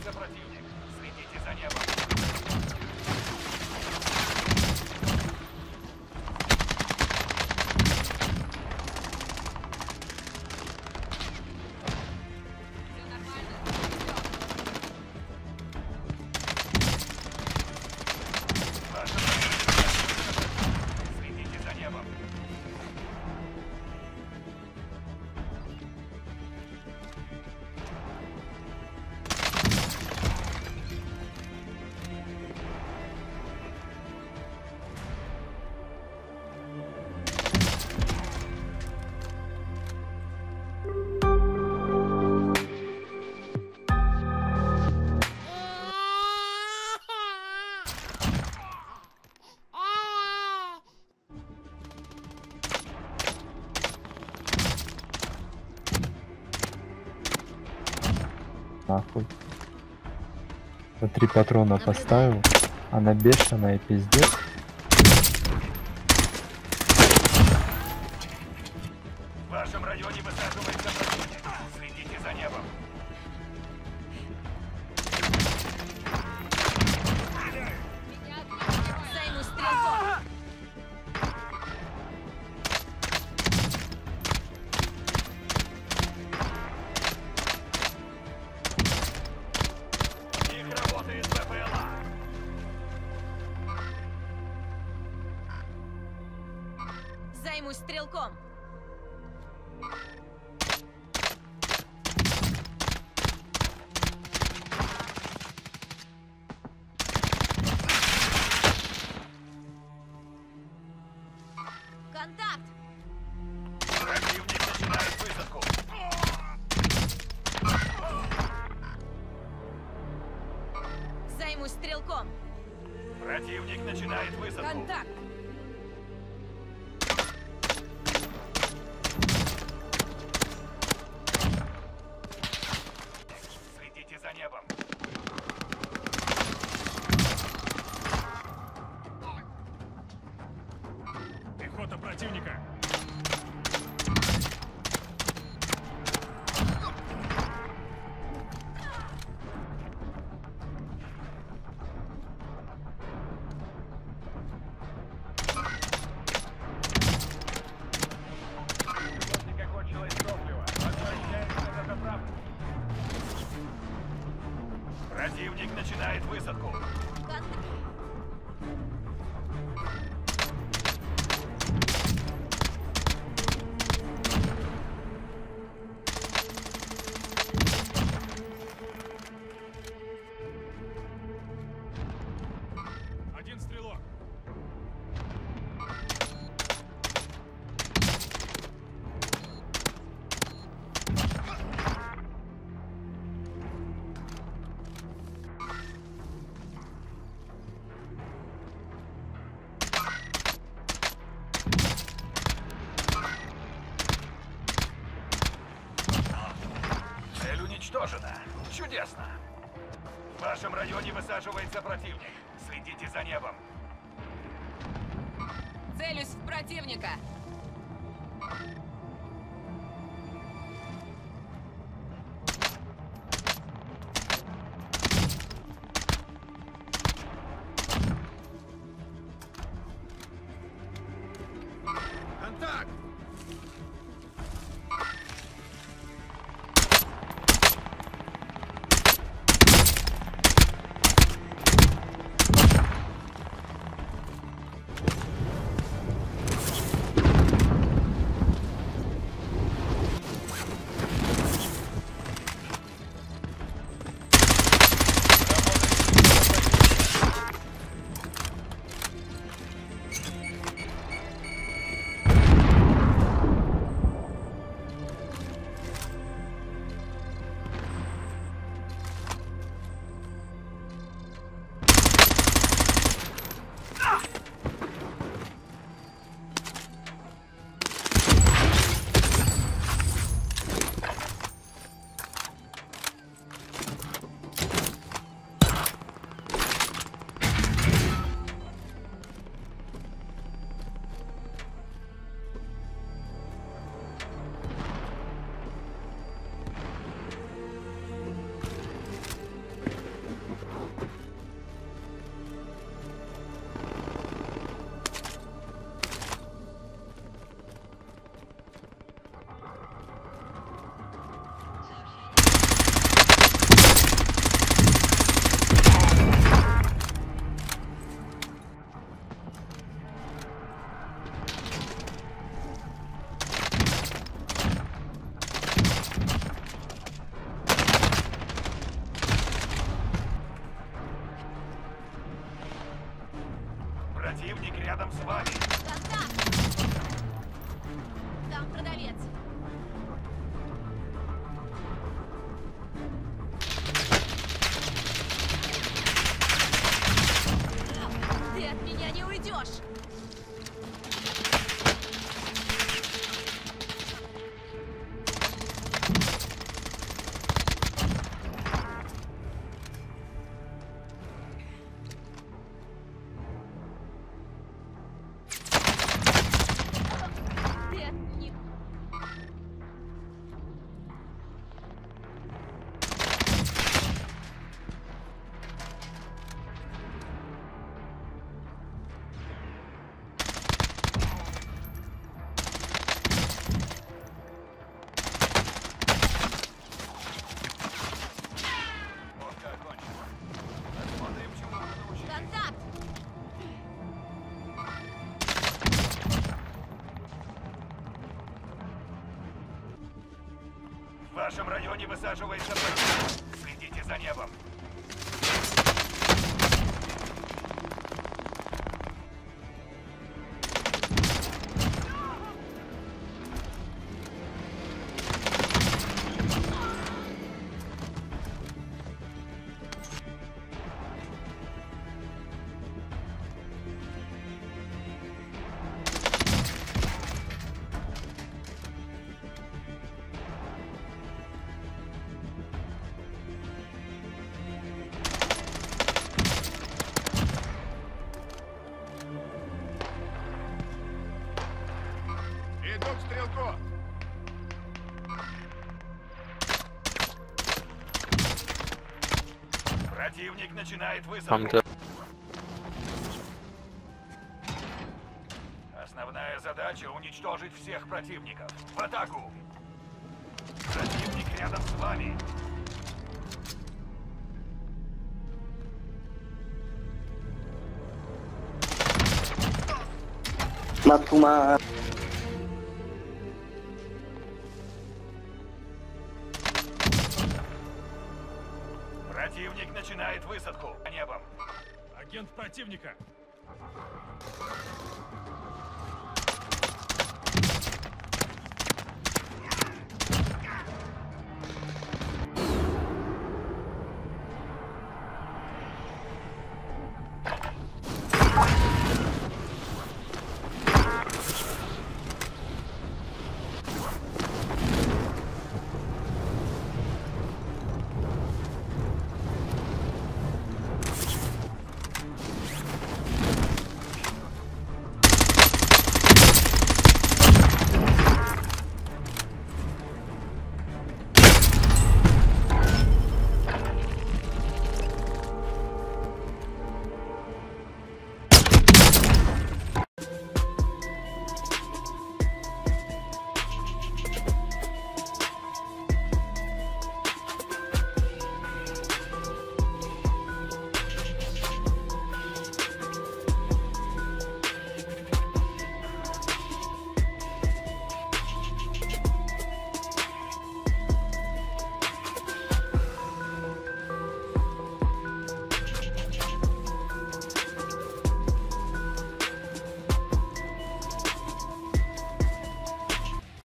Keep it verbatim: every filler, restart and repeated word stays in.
высаживается противник. Следите за небом. Нахуй. За три патрона поставил. Она бешеная, пиздец. В вашем районе высаживается противник. Следите за небом. Займусь стрелком. Их работает ВПЛА. Займусь стрелком. Контакт! Противник начинает высадку. Займусь стрелком. Противник начинает высадку. Контакт! Следите за небом. Пехота противника. Противника кончилось топливо. Возвращаемся на заправку. Противник начинает высадку. Контакт! Один стрелок. Цель уничтожена. Чудесно. В вашем районе высаживается противник. Следите за небом. Целюсь в противника. Контакт! высаживается противник. Следите за небом. Иду к стрелку. Противник начинает высадку. Там-то Основная задача — уничтожить всех противников. В атаку! Противник рядом с вами. Матума. Противник начинает высадку. Небом. Агент противника.